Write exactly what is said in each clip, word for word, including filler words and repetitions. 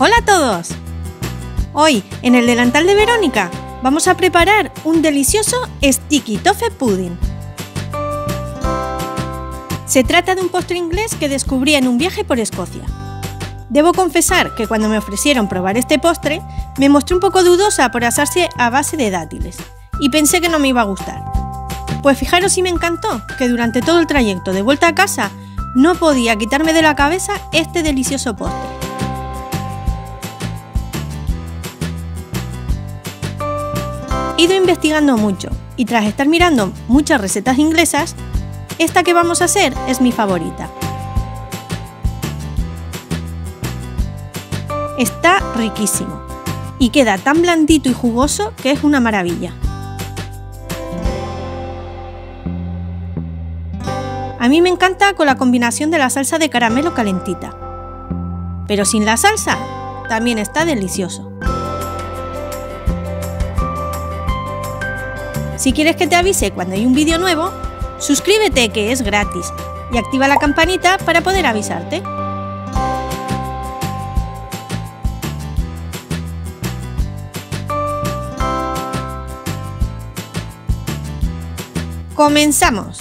¡Hola a todos! Hoy, en el delantal de Verónica, vamos a preparar un delicioso Sticky Toffee Pudding. Se trata de un postre inglés que descubrí en un viaje por Escocia. Debo confesar que cuando me ofrecieron probar este postre, me mostré un poco dudosa por asarse a base de dátiles, y pensé que no me iba a gustar. Pues fijaros si me encantó, que durante todo el trayecto de vuelta a casa no podía quitarme de la cabeza este delicioso postre. He ido investigando mucho y tras estar mirando muchas recetas inglesas, esta que vamos a hacer es mi favorita. Está riquísimo y queda tan blandito y jugoso que es una maravilla. A mí me encanta con la combinación de la salsa de caramelo calentita, pero sin la salsa también está delicioso. Si quieres que te avise cuando hay un vídeo nuevo, suscríbete que es gratis y activa la campanita para poder avisarte. ¡Comenzamos!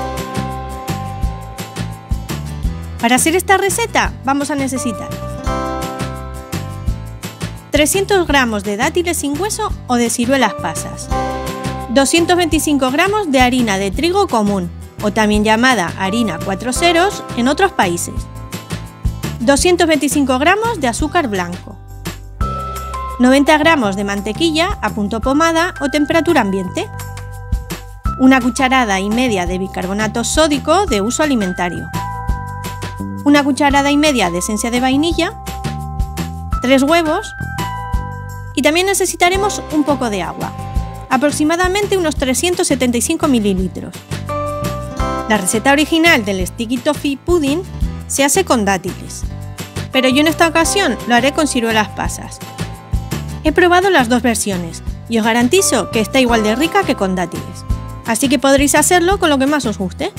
Para hacer esta receta vamos a necesitar trescientos gramos de dátiles sin hueso o de ciruelas pasas, doscientos veinticinco gramos de harina de trigo común o también llamada harina cuatro ceros en otros países, doscientos veinticinco gramos de azúcar blanco, noventa gramos de mantequilla a punto pomada o temperatura ambiente, una cucharada y media de bicarbonato sódico de uso alimentario, una cucharada y media de esencia de vainilla, tres huevos y también necesitaremos un poco de agua, aproximadamente unos trescientos setenta y cinco mililitros. La receta original del Sticky Toffee Pudding se hace con dátiles, pero yo en esta ocasión lo haré con ciruelas pasas. He probado las dos versiones y os garantizo que está igual de rica que con dátiles, así que podréis hacerlo con lo que más os guste.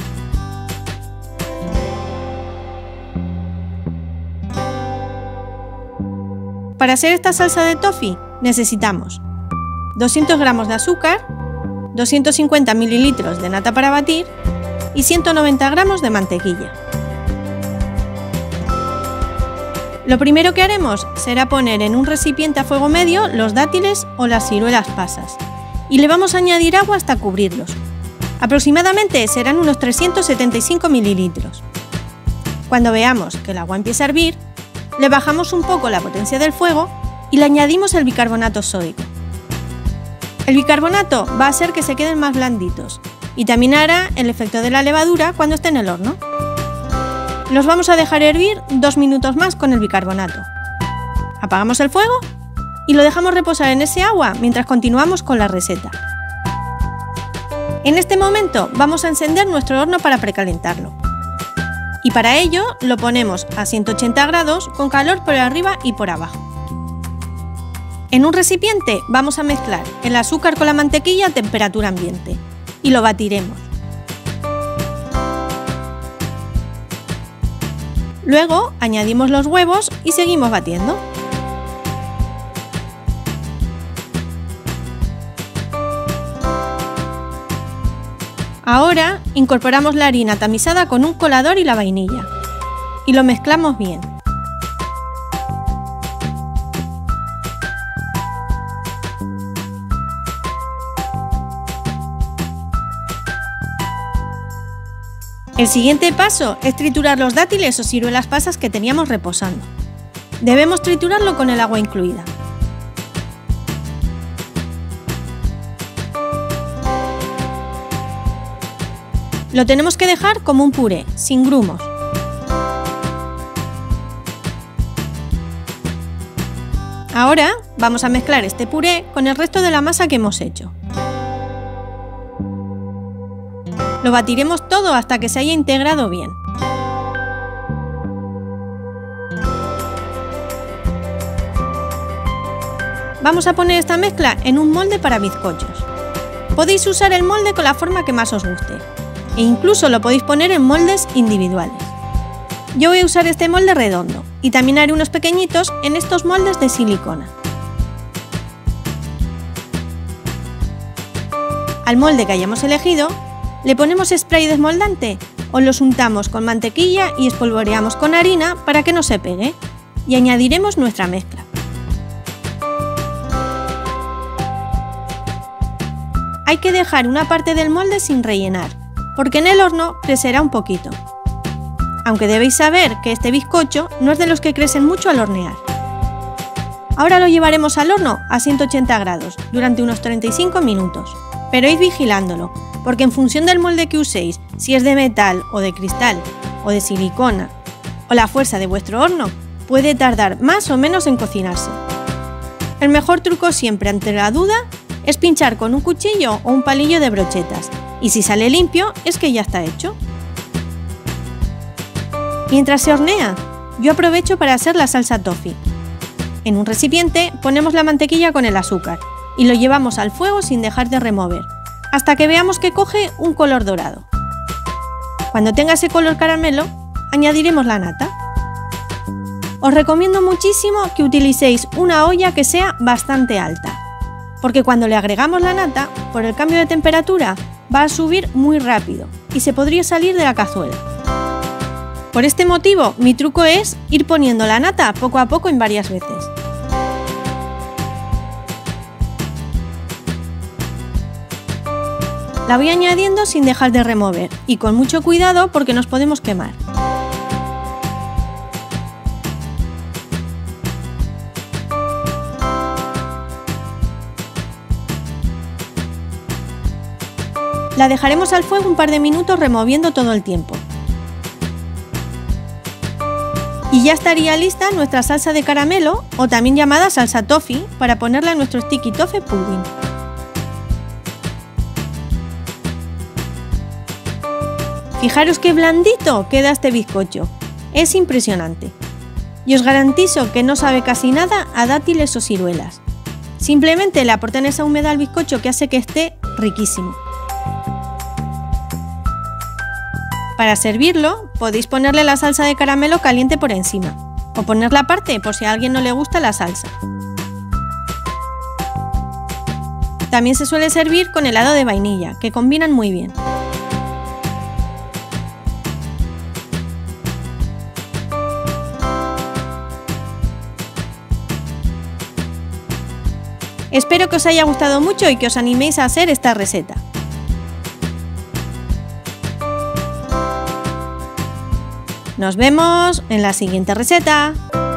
Para hacer esta salsa de toffee necesitamos doscientos gramos de azúcar, doscientos cincuenta mililitros de nata para batir y ciento noventa gramos de mantequilla. Lo primero que haremos será poner en un recipiente a fuego medio los dátiles o las ciruelas pasas y le vamos a añadir agua hasta cubrirlos. Aproximadamente serán unos trescientos setenta y cinco mililitros. Cuando veamos que el agua empieza a hervir, le bajamos un poco la potencia del fuego y le añadimos el bicarbonato sódico. El bicarbonato va a hacer que se queden más blanditos y también hará el efecto de la levadura cuando esté en el horno. Los vamos a dejar hervir dos minutos más con el bicarbonato. Apagamos el fuego y lo dejamos reposar en ese agua mientras continuamos con la receta. En este momento vamos a encender nuestro horno para precalentarlo. Y para ello lo ponemos a ciento ochenta grados con calor por arriba y por abajo. En un recipiente vamos a mezclar el azúcar con la mantequilla a temperatura ambiente y lo batiremos. Luego añadimos los huevos y seguimos batiendo. Ahora incorporamos la harina tamizada con un colador y la vainilla y lo mezclamos bien. El siguiente paso es triturar los dátiles o ciruelas pasas que teníamos reposando. Debemos triturarlo con el agua incluida. Lo tenemos que dejar como un puré, sin grumos. Ahora vamos a mezclar este puré con el resto de la masa que hemos hecho. Lo batiremos todo hasta que se haya integrado bien. Vamos a poner esta mezcla en un molde para bizcochos. Podéis usar el molde con la forma que más os guste, e incluso lo podéis poner en moldes individuales. Yo voy a usar este molde redondo, y también haré unos pequeñitos en estos moldes de silicona. Al molde que hayamos elegido, le ponemos spray desmoldante o los untamos con mantequilla y espolvoreamos con harina para que no se pegue, y añadiremos nuestra mezcla. Hay que dejar una parte del molde sin rellenar, porque en el horno crecerá un poquito. Aunque debéis saber que este bizcocho no es de los que crecen mucho al hornear. Ahora lo llevaremos al horno a ciento ochenta grados durante unos treinta y cinco minutos, pero id vigilándolo, porque en función del molde que uséis, si es de metal o de cristal o de silicona, o la fuerza de vuestro horno, puede tardar más o menos en cocinarse. El mejor truco siempre ante la duda es pinchar con un cuchillo o un palillo de brochetas, y si sale limpio es que ya está hecho. Mientras se hornea, yo aprovecho para hacer la salsa toffee. En un recipiente ponemos la mantequilla con el azúcar y lo llevamos al fuego sin dejar de remover, hasta que veamos que coge un color dorado. Cuando tenga ese color caramelo, añadiremos la nata. Os recomiendo muchísimo que utilicéis una olla que sea bastante alta, porque cuando le agregamos la nata, por el cambio de temperatura, va a subir muy rápido y se podría salir de la cazuela. Por este motivo, mi truco es ir poniendo la nata poco a poco en varias veces. La voy añadiendo sin dejar de remover y con mucho cuidado porque nos podemos quemar. La dejaremos al fuego un par de minutos removiendo todo el tiempo. Y ya estaría lista nuestra salsa de caramelo, o también llamada salsa toffee, para ponerla en nuestro sticky toffee pudding. Fijaros qué blandito queda este bizcocho, es impresionante. Y os garantizo que no sabe casi nada a dátiles o ciruelas. Simplemente le aportan esa humedad al bizcocho que hace que esté riquísimo. Para servirlo, podéis ponerle la salsa de caramelo caliente por encima, o ponerla aparte por si a alguien no le gusta la salsa. También se suele servir con helado de vainilla, que combinan muy bien. Espero que os haya gustado mucho y que os animéis a hacer esta receta. Nos vemos en la siguiente receta.